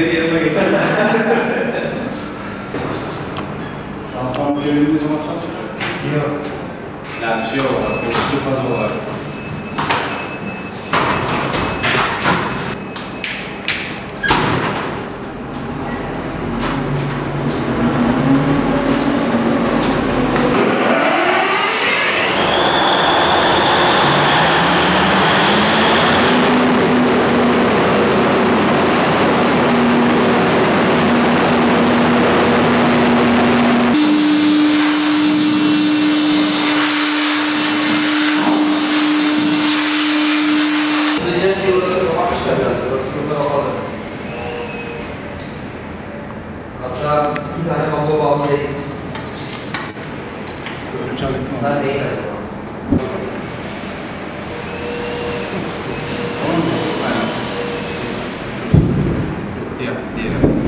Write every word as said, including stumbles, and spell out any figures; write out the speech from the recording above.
kredi yerime geçer. Şu an tam verebildiği zaman çalışacak. Yok. Yani şey olarak, pozitif faz olarak. Hatta bir tane kablo bağlı değil. Böyle çalışma. Bunlar değil acaba? Tamam mı? Aynen. Şurası. Yok, diğer, diğeri.